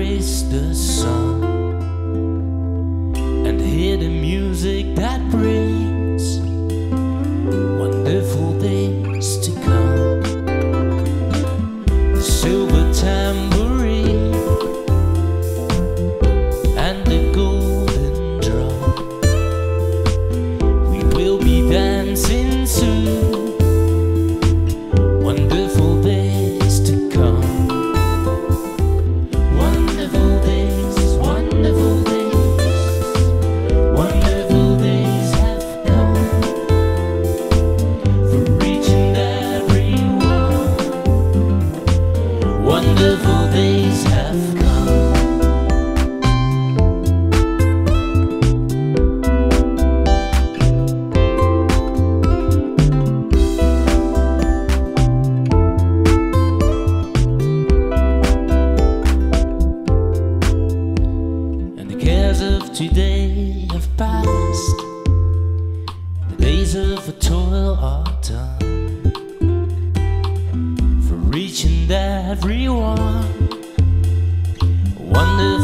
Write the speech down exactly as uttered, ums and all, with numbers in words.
embrace the sun and hear the music that brings wonderful days to come. The silver tambourine and the golden drum, we will be dancing soon. Wonderful days to come. Wonderful days, wonderful days, wonderful days have come for each and every one. Wonderful days have come. Of today have passed, the days of toil are done for each and every one. Wonderful